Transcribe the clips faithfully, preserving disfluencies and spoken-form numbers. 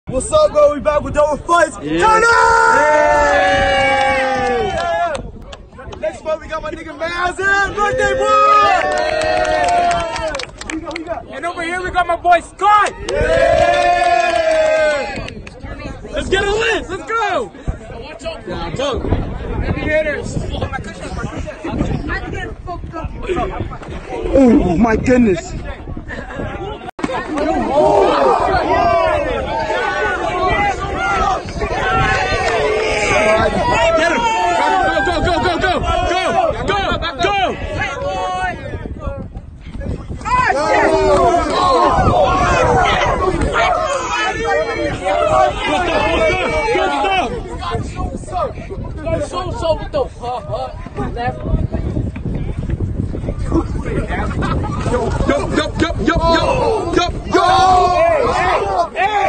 What's up, bro? We back with double fights. Yeah. Turn up! Yeah. Next fight, we got my nigga Mazin. Birthday boy! Yeah. And over here, we got my boy Scottie. Yeah. Let's get a list. Let's go. Yeah, go. Heavy hitters. Oh my goodness. So, so, what the fuck? Yo, yo, yo, yo, yo, yo, yo, yo! Hey! Hey!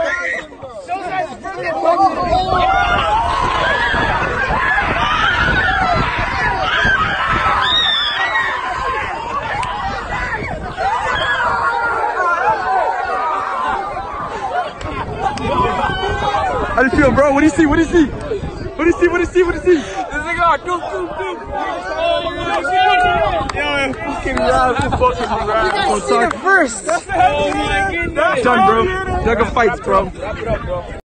How do you feel, bro? What do you see? What do you see? What do you see? What do you see? What do you see? This nigga, do, do, do. Yo, fucking rap, fucking rap. You guys seen it first. Oh my goodness. Done, bro. Dugga fights, bro.